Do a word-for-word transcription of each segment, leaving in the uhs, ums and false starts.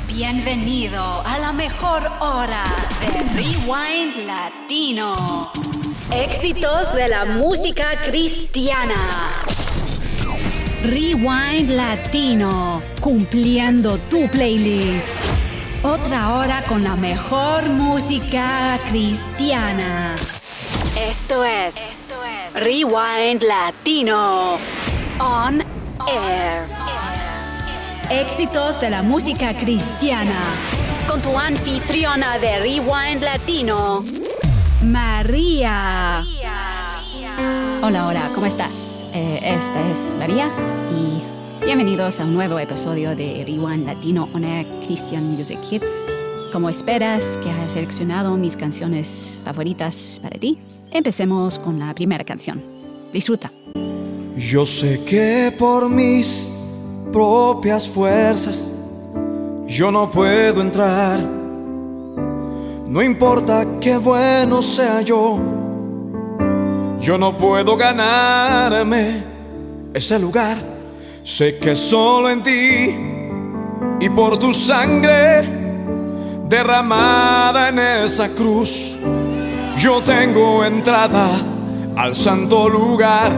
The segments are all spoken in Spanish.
Bienvenido a la mejor hora de Rewind Latino. Éxitos de la música cristiana. Rewind Latino, cumpliendo tu playlist. Otra hora con la mejor música cristiana. Esto es, Esto es Rewind Latino On Air. Éxitos de la música cristiana. Con tu anfitriona de Rewind Latino, María. Hola, hola, ¿cómo estás? Eh, esta es María y bienvenidos a un nuevo episodio de Rewind Latino On Air Christian Music Hits. Como esperas que haya seleccionado mis canciones favoritas para ti, empecemos con la primera canción. Disfruta. Yo sé que por mis propias fuerzas yo no puedo entrar. No importa qué bueno sea yo, yo no puedo ganarme ese lugar. Sé que solo en ti y por tu sangre derramada en esa cruz, yo tengo entrada al santo lugar.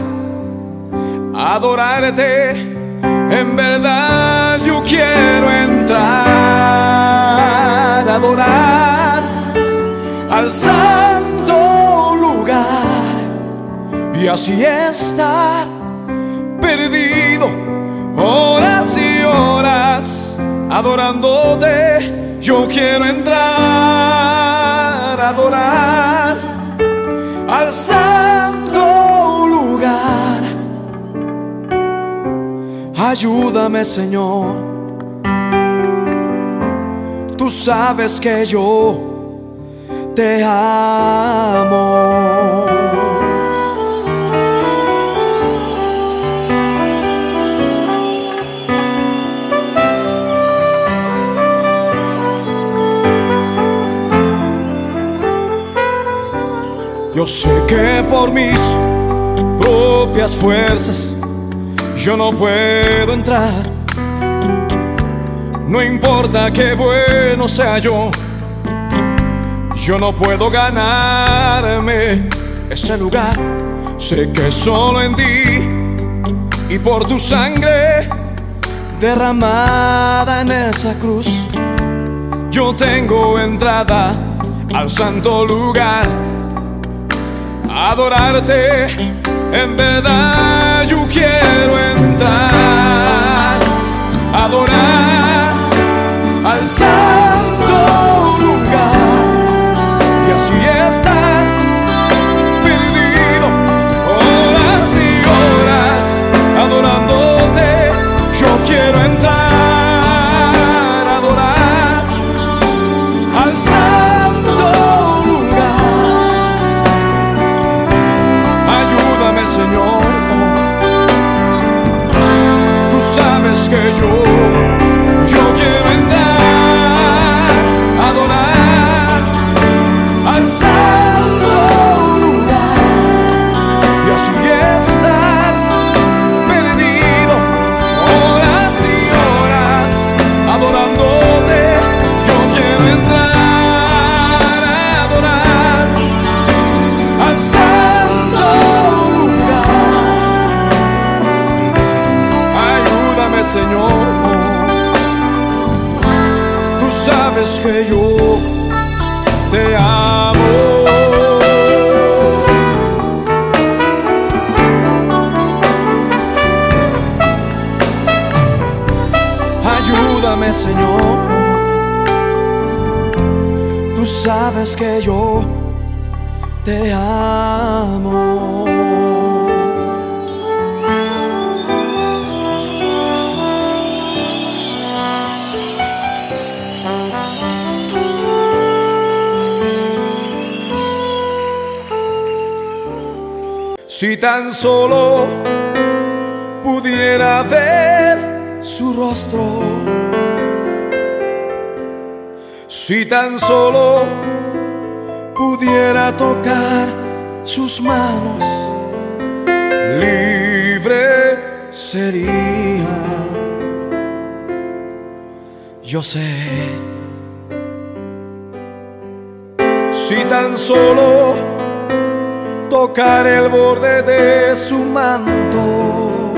Adorarte, en verdad yo quiero entrar, adorar al santo lugar y así estar perdido horas y horas adorándote. Yo quiero entrar, adorar al santo lugar. Ayúdame, Señor, tú sabes que yo te amo. Yo sé que por mis propias fuerzas yo no puedo entrar. No importa qué bueno sea yo, yo no puedo ganarme ese lugar. Sé que solo en ti y por tu sangre derramada en esa cruz, yo tengo entrada al santo lugar. Adorarte, en verdad yo quiero entrar, adorar al santo lugar y así estar perdido horas y horas adorándote. Yo quiero entrar, adorar al santo lugar. Ayúdame, Señor, tú sabes que yo, yo quiero entrar, adorar al santo lugar y así estar perdido horas y horas adorándote. Yo quiero entrar, adorar al santo lugar. Ayúdame, Señor, tú sabes que yo te amo. Ayúdame, Señor, tú sabes que yo te amo. Si tan solo pudiera ver su rostro, si tan solo pudiera tocar sus manos, libre sería. yo sé. Si tan solo tocar el borde de su manto,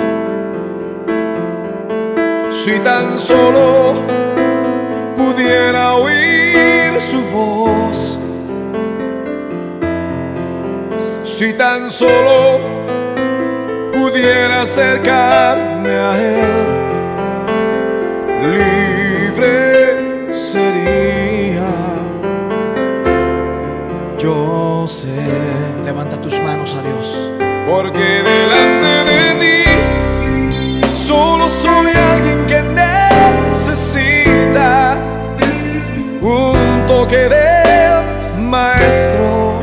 si tan solo pudiera oír su voz, si tan solo pudiera acercarme a él, libre sería. Yo sé. Levanta tus manos a Dios. Porque delante de ti solo soy alguien que necesita un toque del Maestro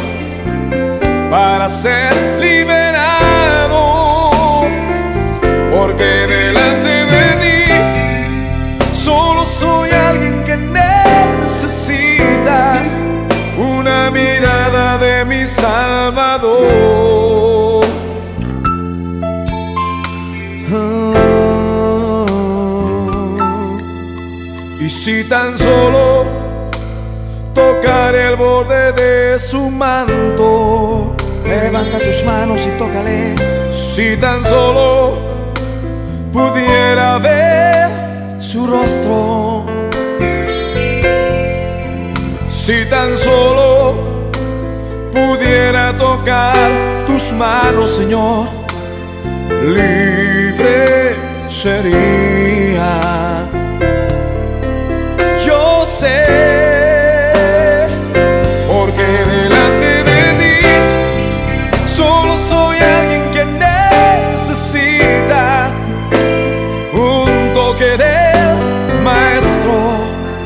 para ser liberado. Porque delante de ti solo soy alguien que necesita una mirada de mi Salvador. Oh, y si tan solo tocar el borde de su manto, levanta tus manos y tócale. Si tan solo pudiera ver su rostro, si tan solo pudiera tocar tus manos, Señor, libre sería. Yo sé, porque delante de ti solo soy alguien que necesita un toque del Maestro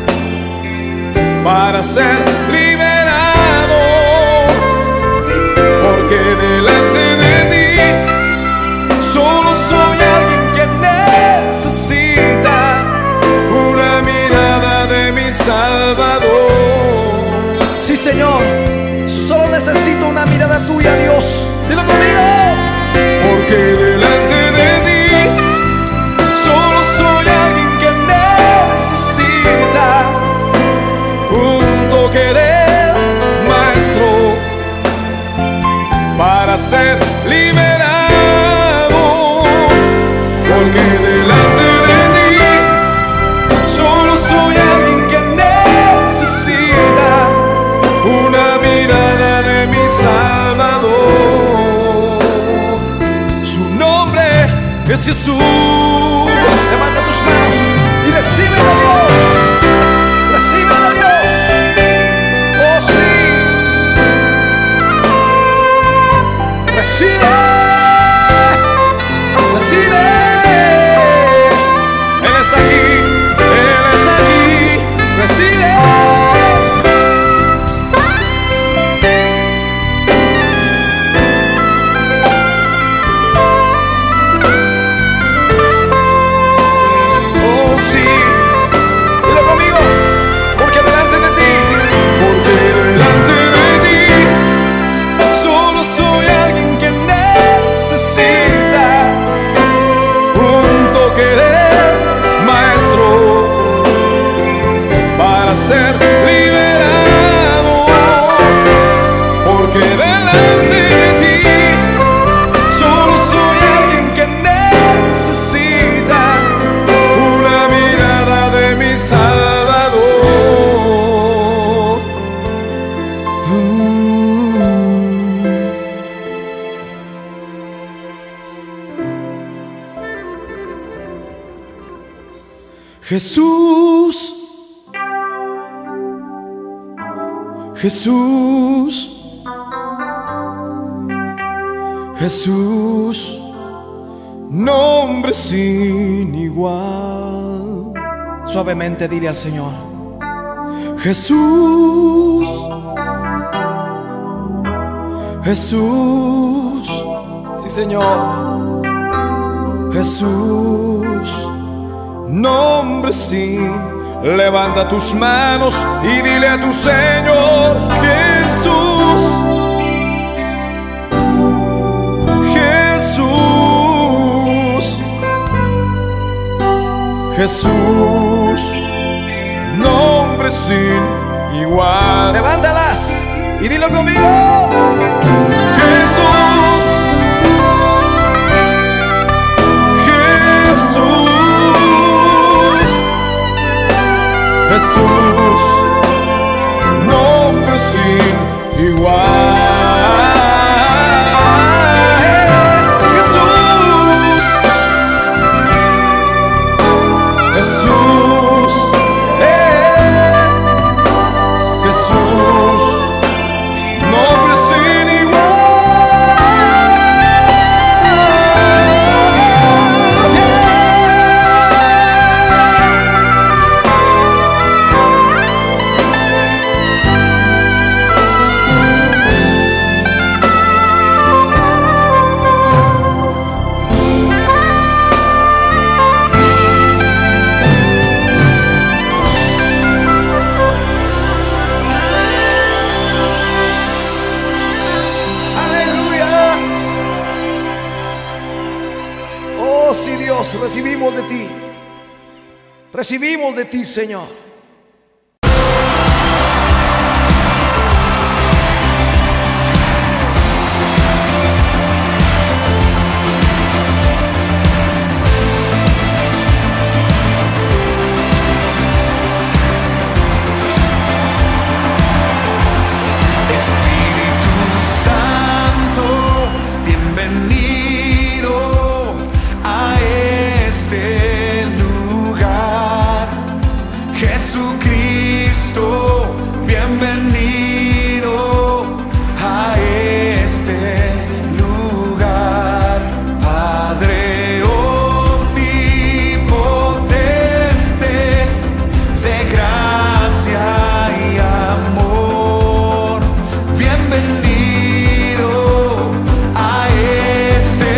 para ser liberado. Porque delante de ti solo soy alguien que necesita una mirada de mi Salvador. Sí, Señor, solo necesito una mirada tuya, Dios. Dilo conmigo. Porque delante de ti solo soy alguien que necesita un toque del Maestro para ser liberado. Porque delante de ti solo soy alguien que necesita una mirada de mi Salvador. Su nombre es Jesús. Levanta tus manos y recibe a Dios. Recibe a Dios. Oh, sí. Recibe. Recibe. Él está aquí. Él está aquí. Recibe. Oh, sí. Dilo conmigo. Porque delante de ti, porque delante de ti solo soy alguien que necesita un toque del Maestro para ser liberado. Porque delante de ti solo soy alguien que necesita una mirada de mi Salvador. Jesús, Jesús, Jesús, nombre sin igual. Suavemente dile al Señor: Jesús, Jesús, sí, Señor, Jesús, nombre sin. Levanta tus manos y dile a tu Señor: Jesús, Jesús, Jesús, sin igual. Levántalas y dilo conmigo. Jesús, Jesús, Jesús, nombre sin igual. Jesús, Jesús, eh, Jesús, nombre sin igual. Aleluya. Oh, sí, Dios, recibimos de ti. Recibimos de ti, Señor. Espíritu Santo, bienvenido a este lugar. Jesucristo, bienvenido a este lugar. Padre omnipotente, de gracia y amor, bienvenido a este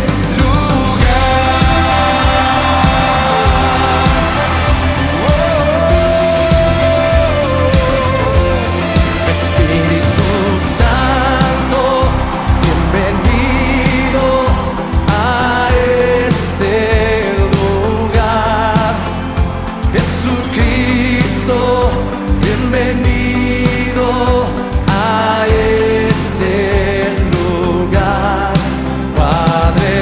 lugar. Espíritu Santo, bienvenido a este lugar. Jesucristo, bienvenido a este lugar. Padre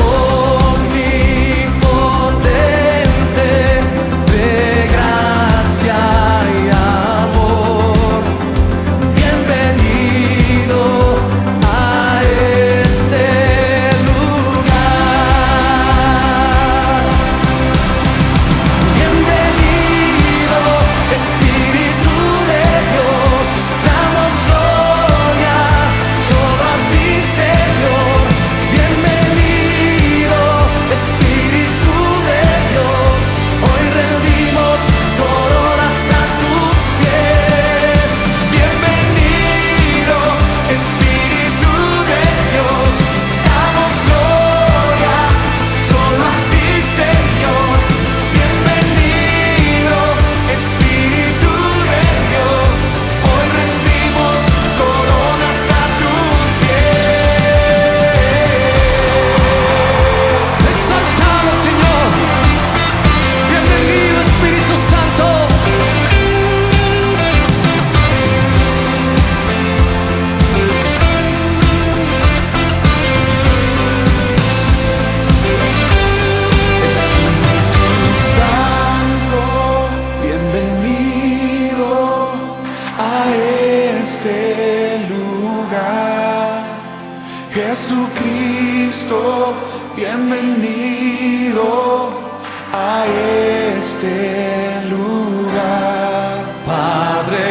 omnipotente, de gracia y amor, bienvenido a este lugar. Bienvenido, Espíritu de Dios, damos gloria solo a ti, Señor. Bienvenido, Espíritu de Dios, hoy rendimos coronas a tus pies. Bienvenido, Espíritu de Dios, damos gloria solo a ti, Señor. Bienvenido, Espíritu de Dios, hoy rendimos coronas a tus pies. Te exaltamos, Señor. Bienvenido, Espíritu Santo. Espíritu Santo, bienvenido a este lugar. Jesucristo, bienvenido a este lugar. Padre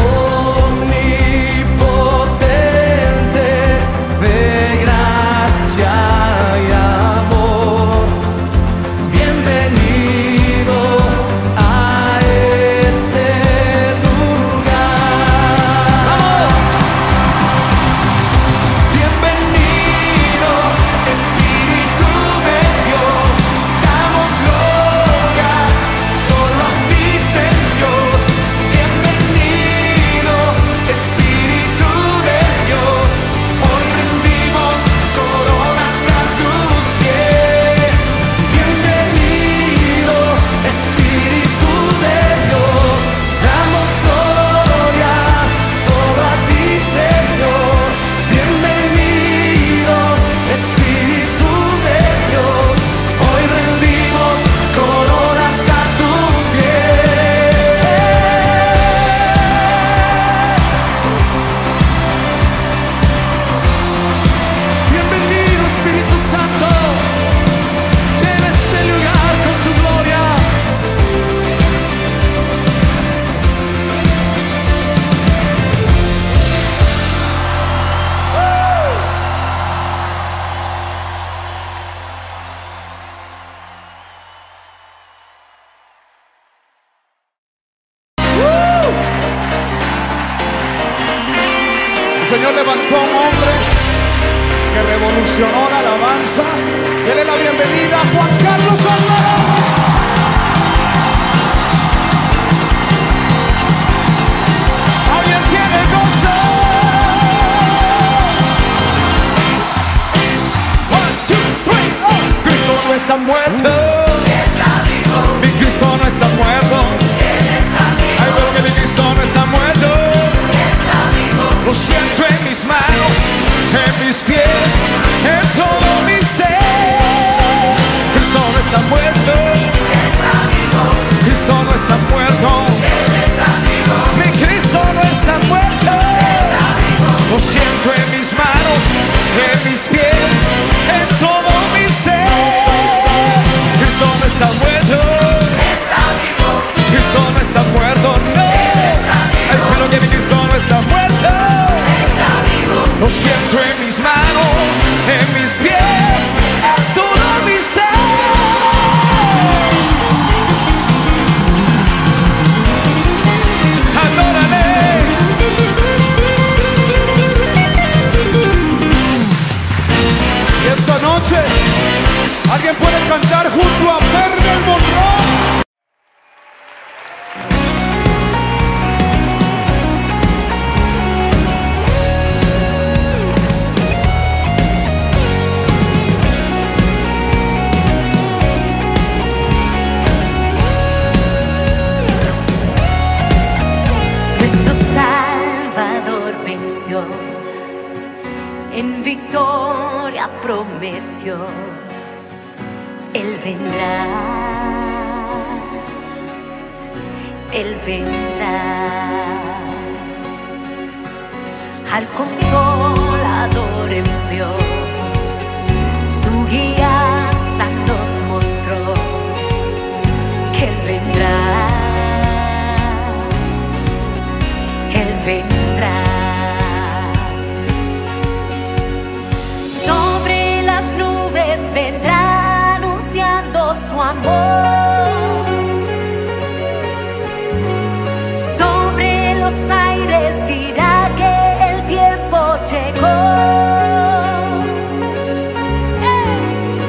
omnipotente, de gracia y amor, bienvenido a este lugar. ¡Vamos! Bienvenido, Espíritu de Dios, damos gloria Señor levantó a un hombre que revolucionó la alabanza. Dele la bienvenida a Juan Carlos Álvarez. Alguien tiene gozo. One, two, three, oh. Cristo no está muerto. Está vivo. Mi Cristo no está muerto. Él está vivo. Ay, pero que mi Cristo no está muerto. Está vivo. Lo siento en mis manos, en mis pies, en todo mi ser. Cristo no está muerto. Está vivo. Cristo no está muerto. Él está vivo. Mi Cristo no está muerto. Está vivo. Lo siento en mis manos, en mis pies, en todo mi ser. Cristo no está muerto. Está vivo. Cristo no está muerto, no. Ay, pero que mi Cristo no está muerto. Está vivo. Lo siento en mis manos, en mis pies, en todo mi ser. Adórale. Y esta noche alguien puede cantar junto a Fernel Monroe. Nuestro Salvador venció, en victoria prometió, Él vendrá, Él vendrá. Al Consolador envió, su guianza nos mostró, que Él vendrá. Él vendrá. Sobre las nubes vendrá anunciando su amor. Sobre los aires dirá que el tiempo llegó.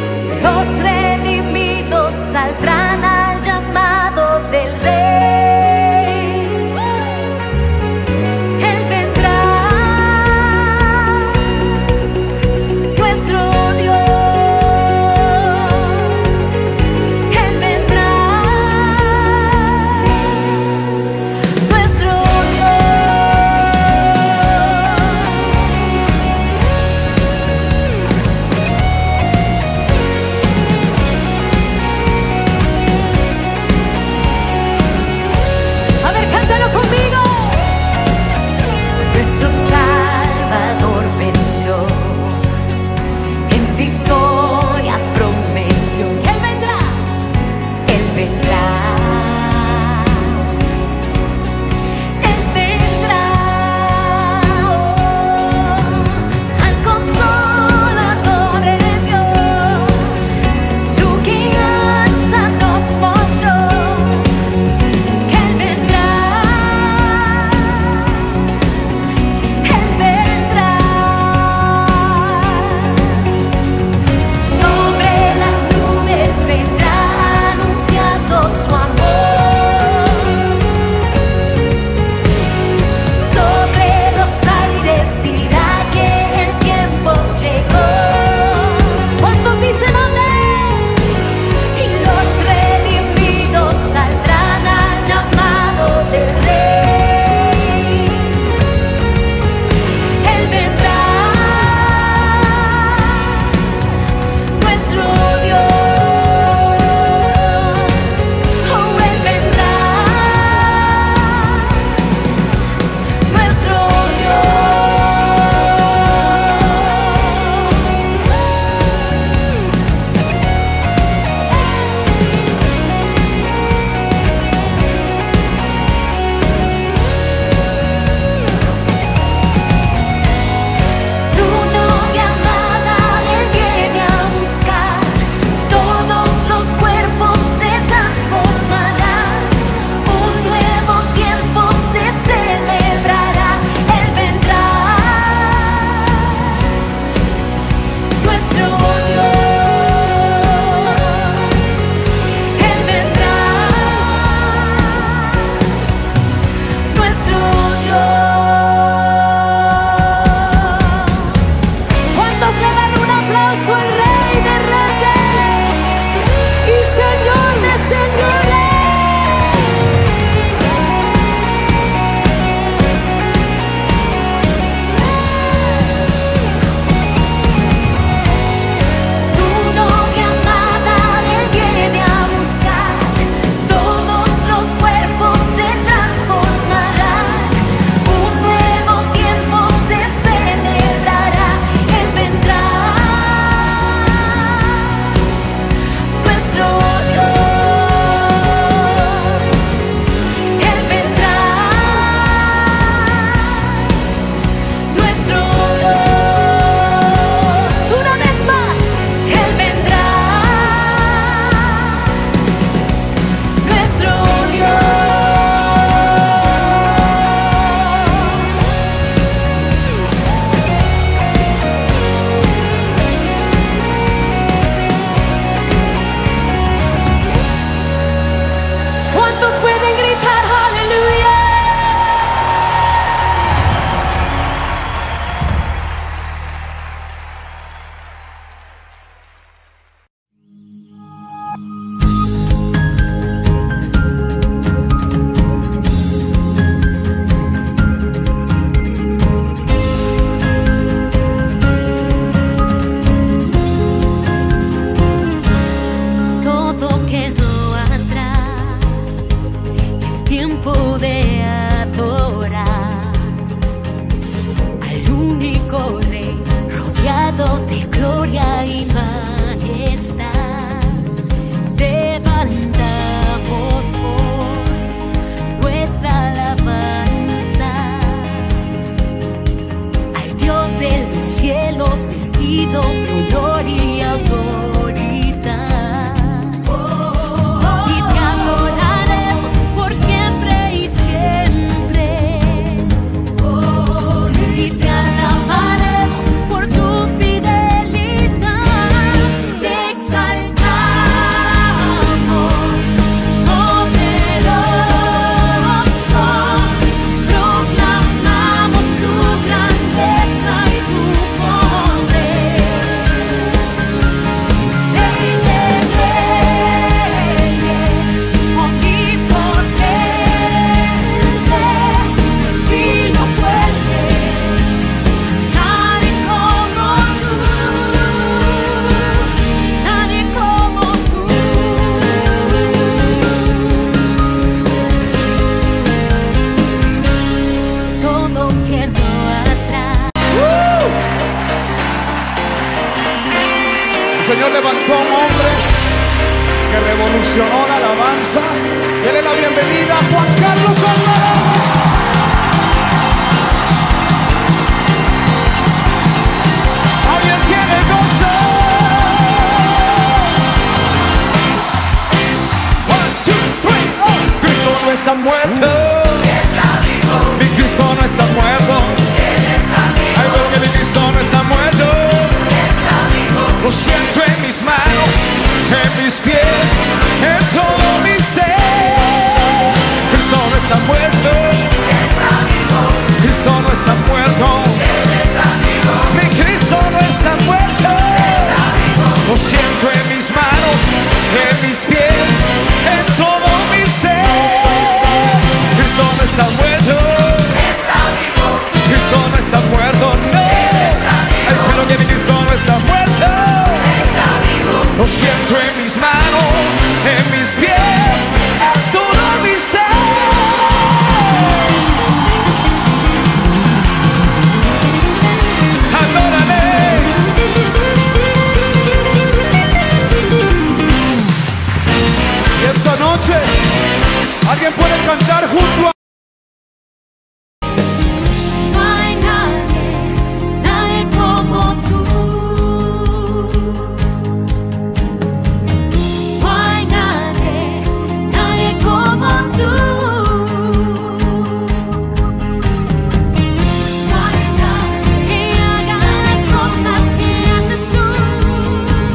¿Cuántos pueden gritar aleluya? Todo quedó atrás, es tiempo de adorar al único Rey, rodeado de gloria y majestad. Levantamos hoy nuestra alabanza al Dios de los cielos, vestido de honor y autoridad. El Señor levantó a un hombre que revolucionó la alabanza. Dele la bienvenida a Juan Carlos Alvarado. Alguien tiene gozo. One, two, three, oh. Cristo no está muerto. Está vivo. Mi Cristo no está muerto. Él está vivo. Ay, pero que mi Cristo no está muerto. Está vivo. Lo siento en mis manos, en mis pies, en todo mi ser. Cristo no está muerto. Está vivo. Cristo no está muerto. Él está vivo. Mi Cristo no está muerto. Está vivo. Lo siento en mis manos, en mis pies, en todo mi ser. Cristo no está muerto. Está vivo. Cristo no está muerto, no. Ay, pero que mi Cristo no está muerto. Está vivo. Lo siento en mis manos, en mis pies, en todo mi ser. Adórale. Y esta noche alguien puede cantar junto a No hay nadie, nadie como tú. No hay nadie, nadie como tú. No hay nadie que haga las cosas que haces tú.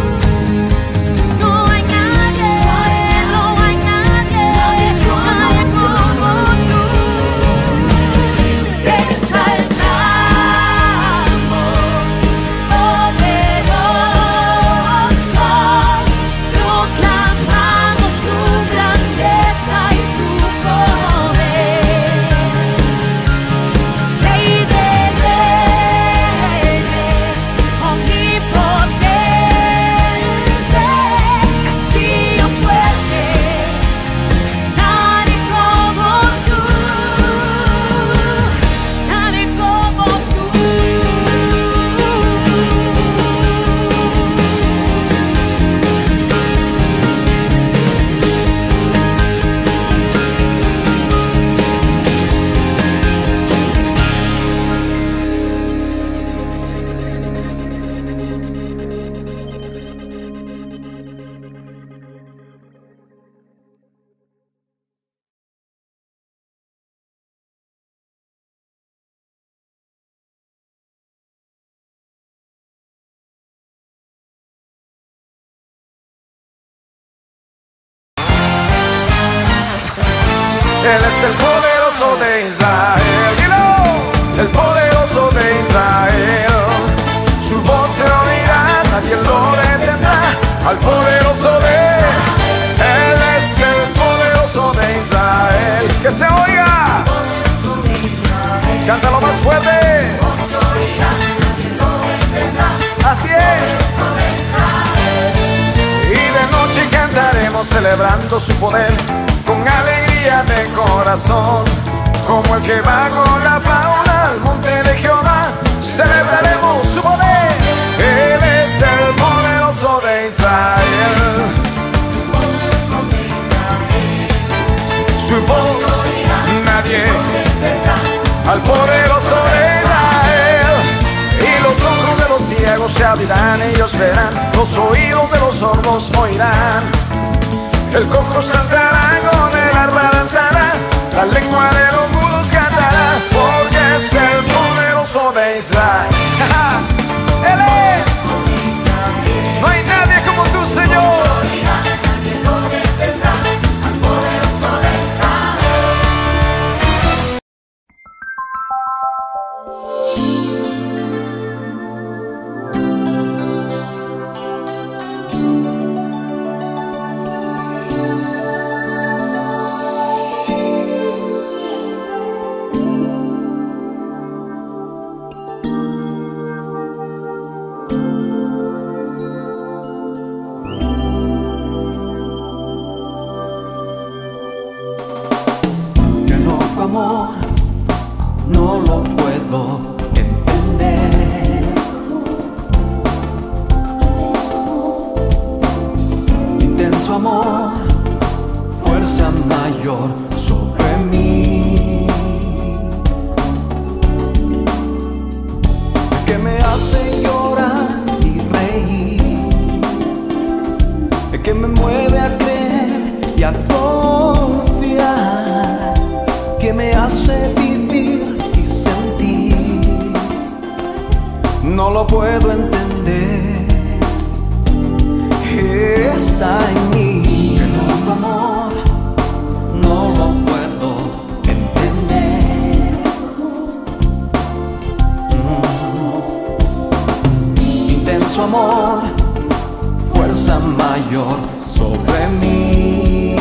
No hay nadie, no hay nadie, nadie como Él es el poderoso de Israel. Dilo, el poderoso de Israel. Su voz se oirá, nadie lo detendrá. Al poderoso de Él es el poderoso de Israel. Que se oiga. Cántalo más fuerte. Así es. Y de noche cantaremos celebrando su poder con alegría de corazón. Como el que va con la fauna al monte de Jehová, celebraremos su poder. Él es el poderoso de Israel. Su voz nadie al poderoso de Israel. Y los ojos de los ciegos se abrirán, ellos verán. Los oídos de los sordos oirán. El cojo saltará, con el arpa danzará. La lengua de los mudos cantará. Porque es el poderoso de Israel. Él es. No hay nadie como tú, Señor. Amor, no lo puedo entender. Intenso amor, fuerza mayor sobre mí, que me hace llorar y reír, que me mueve a creer y a confiar, que me hace vivir y sentir. No lo puedo entender, está en mí. El loco amor, no lo puedo entender. Mm. Intenso amor, fuerza mayor sobre mí,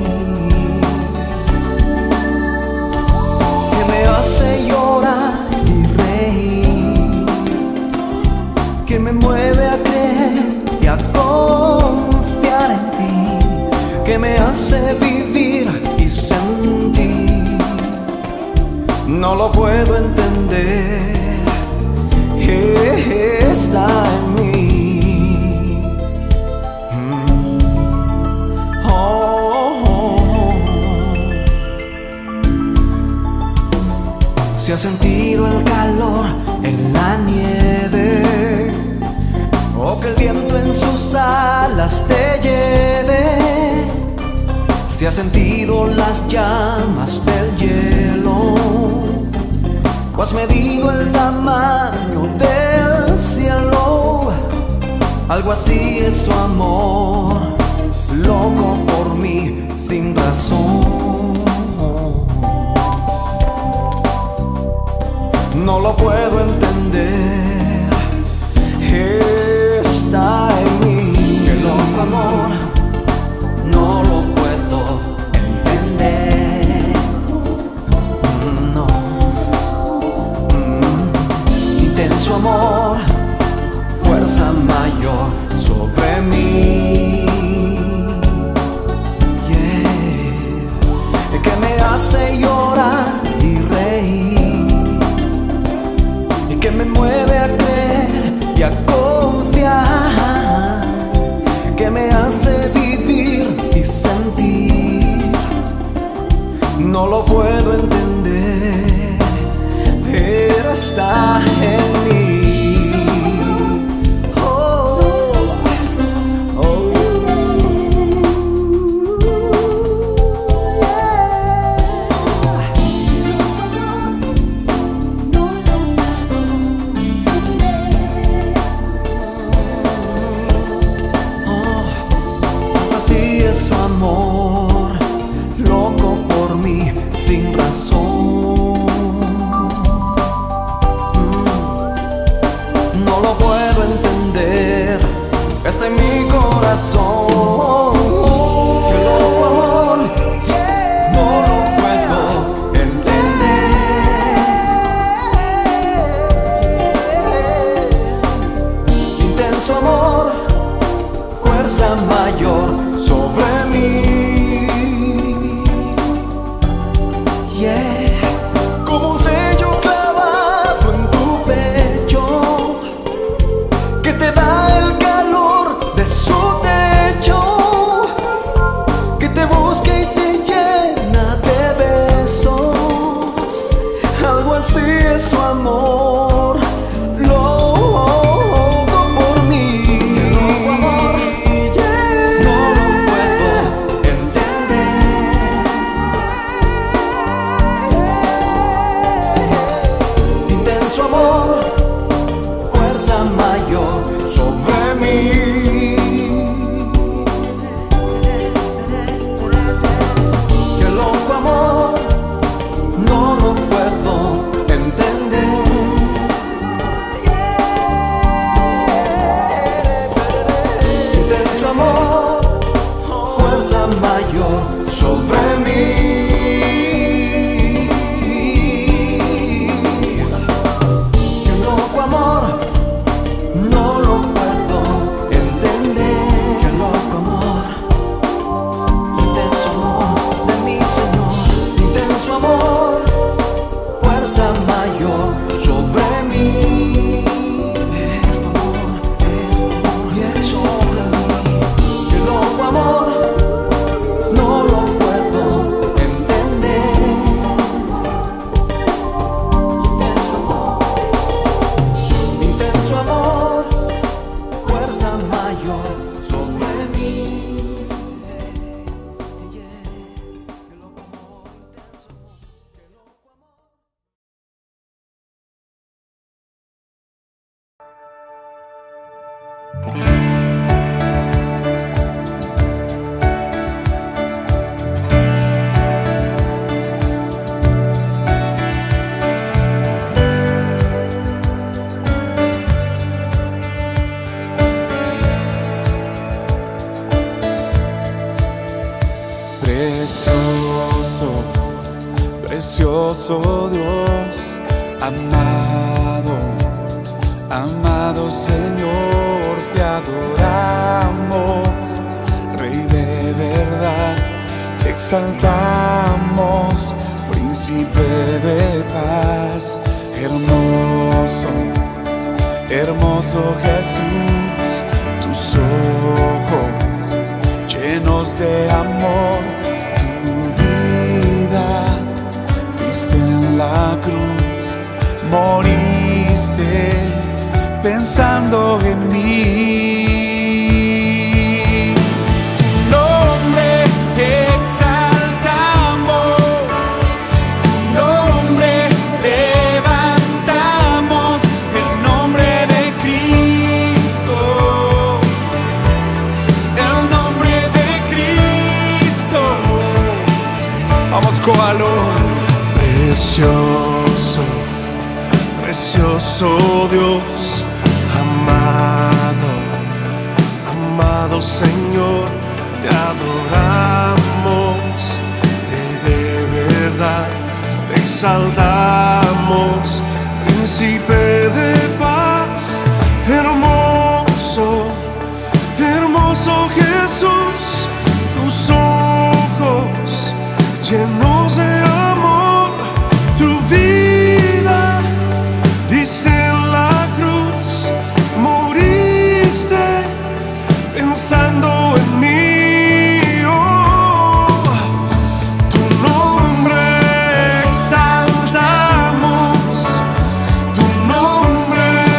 me hace llorar y reír, que me mueve a creer y a confiar en ti, que me hace vivir y sentir. No lo puedo entender, está en mí. Mm. Oh, oh. Si has sentido el calor en la nieve, o que el viento en sus alas te lleve, si has sentido las llamas del hielo, o has medido el tamaño del cielo, algo así es su amor, loco por mí sin razón. No lo puedo entender, está en mí. El loco amor, no lo puedo entender. No. Mm. Intenso amor, fuerza mayor sobre mí. Yeah. Que me hace llorar y reír, que me mueve a creer y a confiar, que me hace vivir y sentir. No lo puedo entender, pero está en mí. Su amor, loco por mí sin razón. Mm. No lo puedo entender, está en mi corazón. Qué loco amor, no lo puedo entender. Intenso amor, fuerza mayor sobre mí. Yeah. Como un sello clavado en tu pecho, que te da el calor de su techo, que te busca y te llena de besos. Algo así es su amor, loco por mí. Loco amor, yeah. No lo puedo entender. Intenso amor, fuerza mayor sobre mí. Qué loco amor, no lo puedo entender. Intenso amor, fuerza mayor sobre mí. Qué loco amor, no lo puedo entender. Qué loco amor, intenso amor de mi Señor. Intenso amor, fuerza mayor sobre mí. Es tu amor, es tu amor sobre mí. Qué loco amor, no lo puedo entender. Intenso amor, intenso amor, fuerza mayor sobre mí. Qué loco amor, intenso amor, qué loco amor. Precioso, precioso Dios, amado, amado Señor, te adoramos, Rey de verdad, te exaltamos, Príncipe de paz, hermoso, hermoso Jesús, tus ojos llenos de amor, tu vida diste en la cruz, moriste pensando en mí. Tu nombre exaltamos, tu nombre levantamos, el nombre de Cristo. Vamos, coalo. Precioso, precioso Dios, amado, amado Señor, te adoramos, Rey de verdad, te exaltamos, Príncipe de paz, hermoso, hermoso Jesús, tus ojos llenos de amor, tu vida diste en la cruz, moriste pensando en mí. Oh, tu nombre exaltamos, tu nombre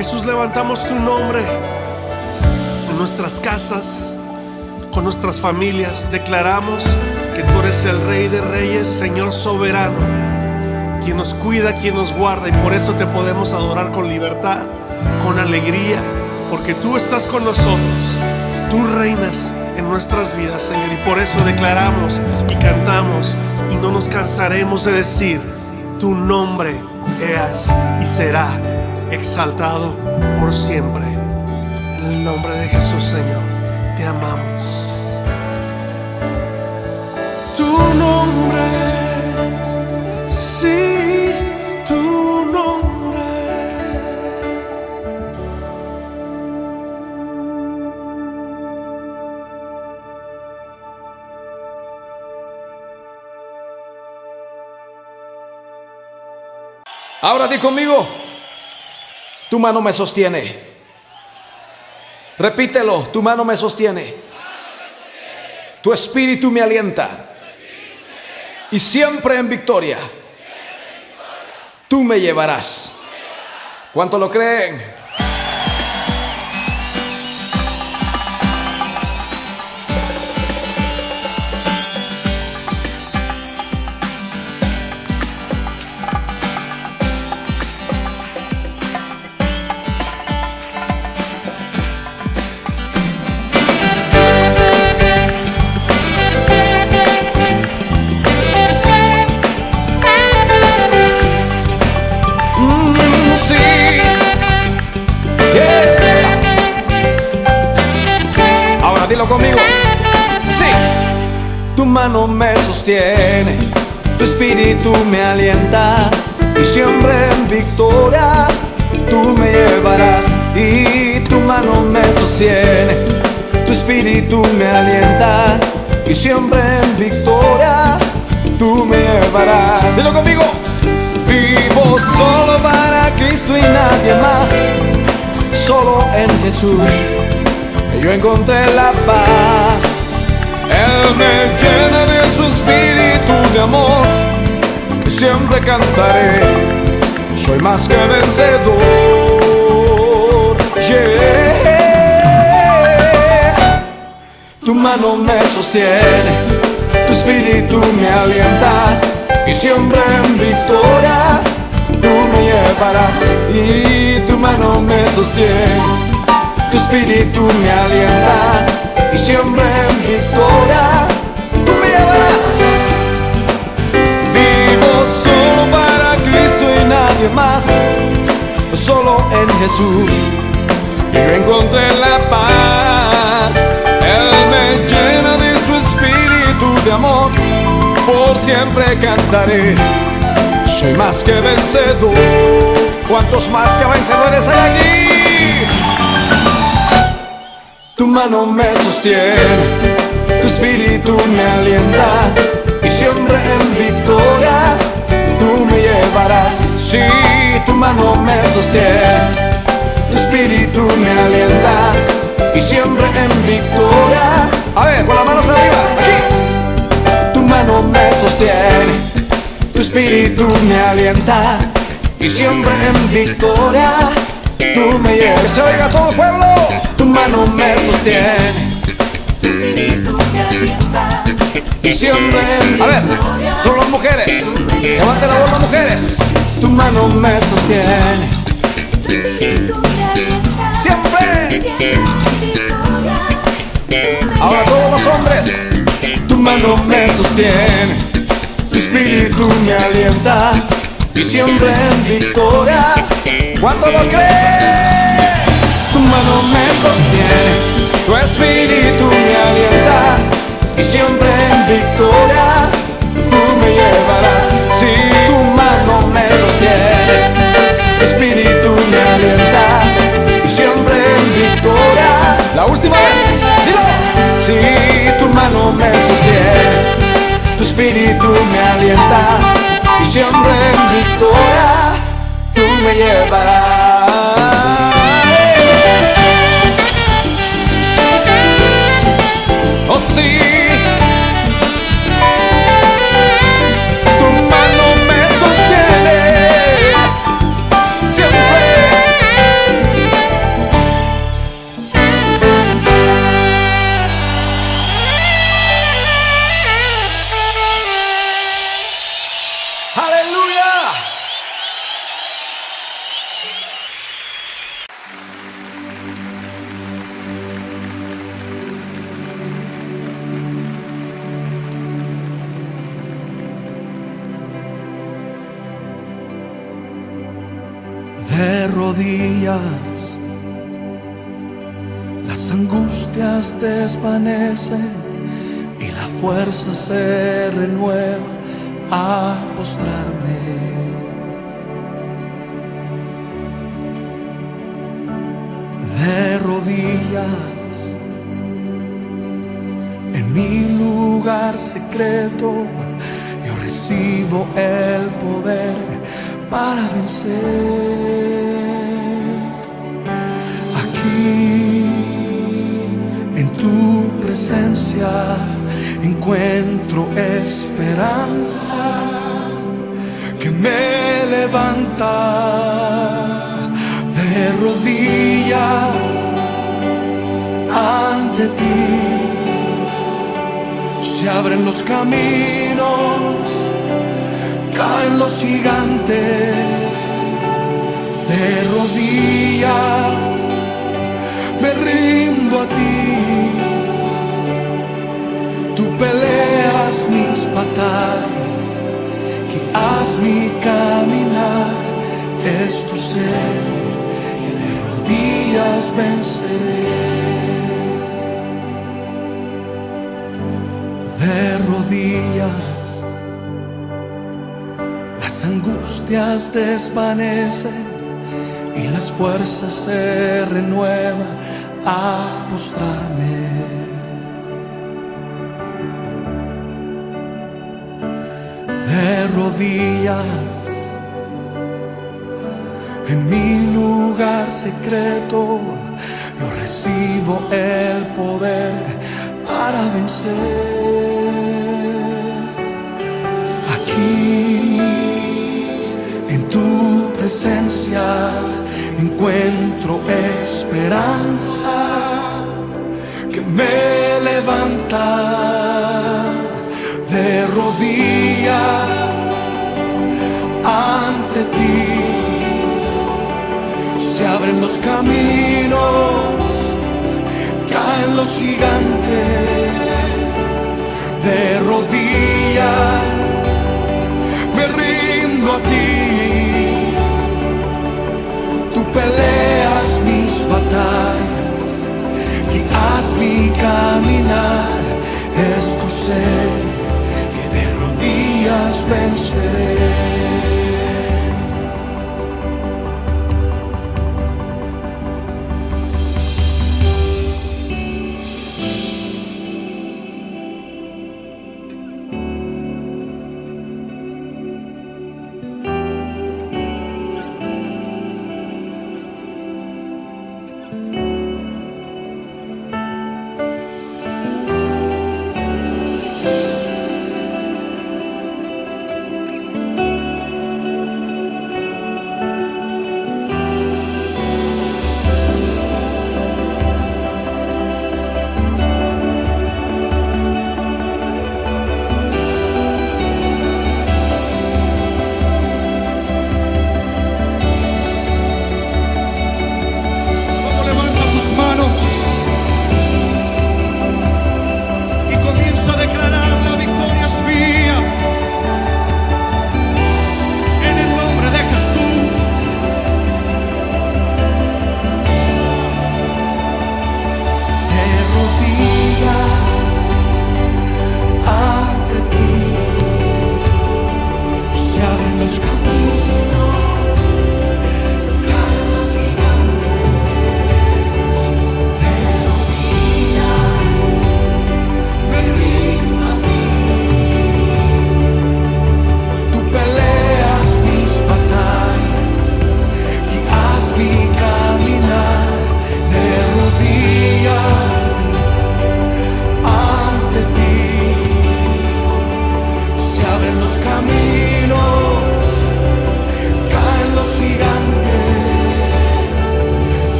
Jesús, levantamos tu nombre en nuestras casas, con nuestras familias. Declaramos que tú eres el Rey de Reyes, Señor soberano, quien nos cuida, quien nos guarda, y por eso te podemos adorar con libertad, con alegría, porque tú estás con nosotros. Tú reinas en nuestras vidas, Señor, y por eso declaramos y cantamos y no nos cansaremos de decir: tu nombre es y será exaltado por siempre. En el nombre de Jesús, Señor, te amamos. Tu nombre, sí, tu nombre. Ahora di conmigo: tu mano me sostiene. Repítelo: tu mano me sostiene. Tu espíritu me alienta. Y siempre en victoria tú me llevarás. ¿Cuánto lo creen? Dilo conmigo. Sí. Tu mano me sostiene, tu espíritu me alienta, y siempre en victoria tú me llevarás. Y tu mano me sostiene, tu espíritu me alienta, y siempre en victoria tú me llevarás. Dilo conmigo. Vivo solo para Cristo y nadie más, solo en Jesús yo encontré la paz. Él me llena de su espíritu de amor, siempre cantaré: soy más que vencedor. Yeah. Tu mano me sostiene, tu espíritu me alienta, y siempre en victoria tú me llevarás. Y tu mano me sostiene, tu espíritu me alienta, y siempre en victoria tú me llevarás. Vivo solo para Cristo y nadie más, solo en Jesús yo encontré la paz. Él me llena de su espíritu de amor, por siempre cantaré: soy más que vencedor. ¿Cuántos más que vencedores hay aquí? Tu mano me sostiene, tu espíritu me alienta, y siempre en victoria tú me llevarás. Sí, tu mano me sostiene, tu espíritu me alienta, y siempre en victoria. A ver, con las manos arriba, aquí. Tu mano me sostiene, tu espíritu me alienta, y siempre en victoria tú me llevas. Que se oiga todo el pueblo. Tu mano me sostiene, tu espíritu me alienta, y siempre en victoria. A ver, son las mujeres. Levanten la voz las mujeres. Tu mano me sostiene, tu espíritu me alienta, siempre, siempre en victoria. Ahora todos los hombres. Tu mano me sostiene, tu espíritu me alienta, y siempre en victoria. ¿Cuánto lo creen? Tu mano me sostiene, tu espíritu me alienta, y siempre en victoria tú me llevarás. Sí, tu mano me sostiene, tu espíritu me alienta, y siempre en victoria. La última vez, dilo. Sí, tu mano me sostiene, tu espíritu me alienta, y siempre en victoria tú me llevarás. Oh sí, tu mano me sostiene, siempre De rodillas, las angustias desvanecen y la fuerza se renueva a postrarme. De rodillas, en mi lugar secreto, yo recibo el poder para vencer. Aquí, en tu presencia, encuentro esperanza que me levanta. De rodillas ante ti se abren los caminos, caen los gigantes. De rodillas me rindo a ti. Tú peleas mis batallas, guías mi caminar. Es tu ser que de rodillas venceré. De rodillas, las angustias desvanecen y las fuerzas se renuevan a postrarme. De rodillas, en mi lugar secreto, yo recibo el poder para vencer. Aquí, en tu presencia, encuentro esperanza que me levanta. De rodillas ante ti se abren los caminos, caen los gigantes. De rodillas me rindo a ti. Tú peleas mis batallas, guías mi caminar. Es tu ser que de rodillas venceré.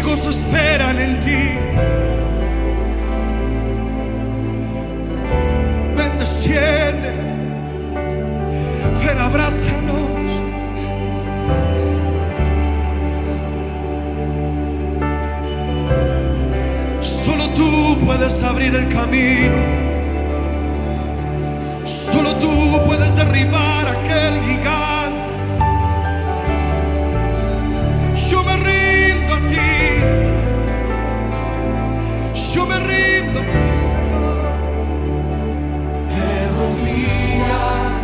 hijos esperan en ti. Ven, desciende, ven, abrázanos. Solo tú puedes abrir el camino. Solo tú puedes derribar aquel gigante. Yo me rindo a ti. Yo me rindo a ti, Señor. De rodillas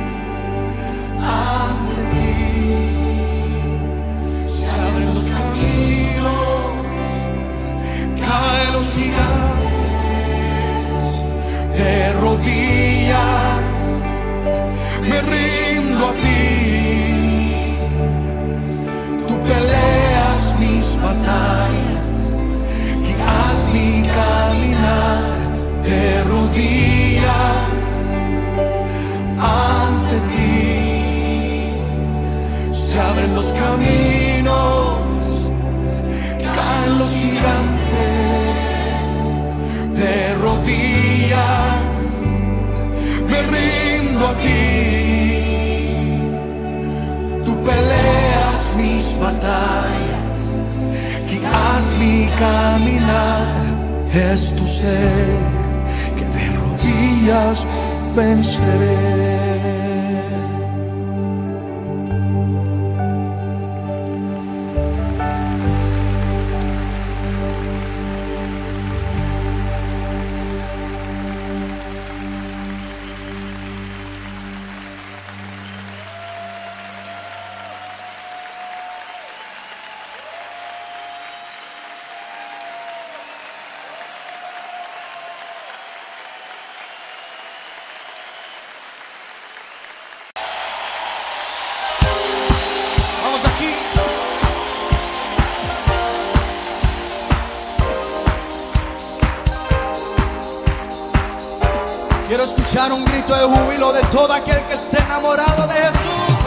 ante ti se abren los caminos, Caen los gigantes. de rodillas me rindo a ti. Tú peleas mis batallas, guías mi caminar. De rodillas ante ti se abren los caminos, caen los gigantes. De rodillas me rindo a ti. Tú peleas mis batallas, guías mi caminar. Es tu ser que de rodillas venceré. Vamos aquí. Quiero escuchar un grito de júbilo de todo aquel que esté enamorado de Jesús.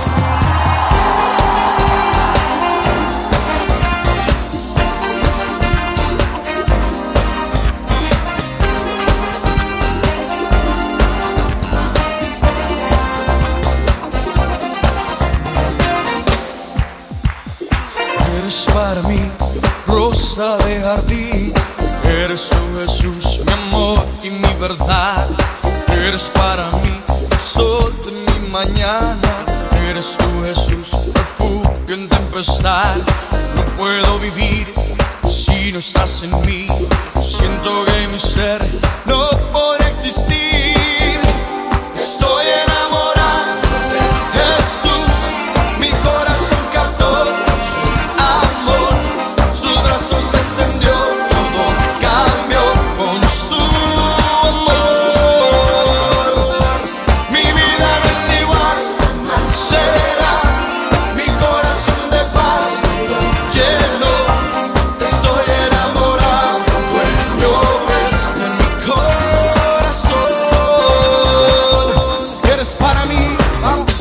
Eres para mí rosa de jardín, eres tú, Jesús, mi amor y mi verdad. Eres para mí sol de mi mañana, eres tú, Jesús, refugio en tempestad. No puedo vivir si no estás en mí, siento que mi ser no puede existir. Estoy enamorado de Jesús, mi corazón captó su amor, sus brazos se extendió, todo cambió con su amor. Mi vida no es igual, será mi corazón de paz lleno. Estoy enamorado, dueño es de mi corazón. Eres para mí, vamos.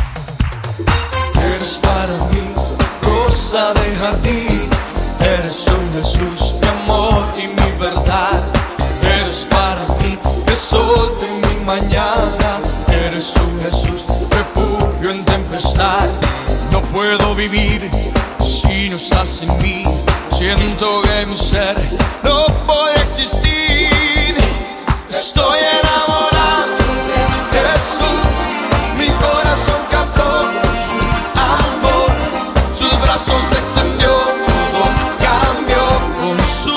Eres para mí rosa de jardín, eres tú, Jesús, mi amor y mi verdad. Eres para mí el sol de mi mañana, eres tú, Jesús, refugio en tempestad. No puedo vivir si no estás en mí, siento que mi ser no puede existir. Estoy enamorado de Jesús, mi corazón captó su amor, sus brazos se extendió, todo cambió con su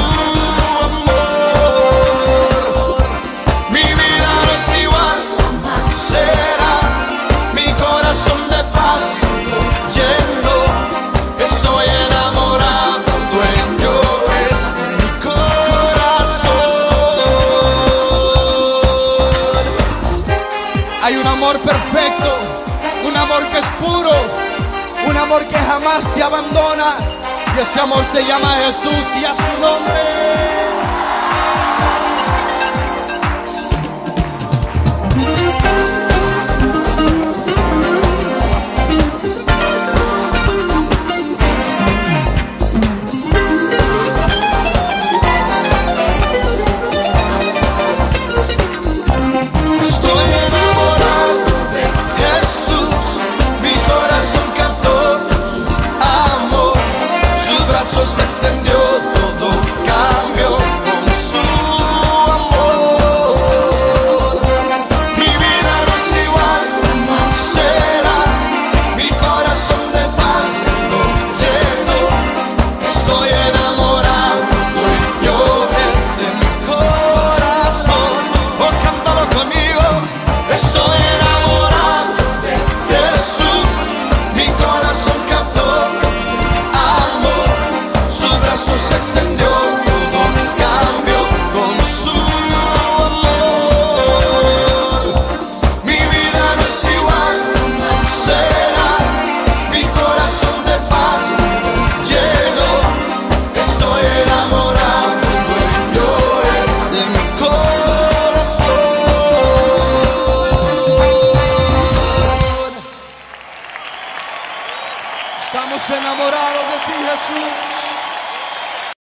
amor. Mi vida no es igual, será mi corazón de paz lleno. Estoy enamorado, dueño es de mi corazón. Hay un amor perfecto, un amor que es puro, un amor que jamás se abandona. Y ese amor se llama Jesús y a su nombre. Estamos enamorados de ti, Jesús.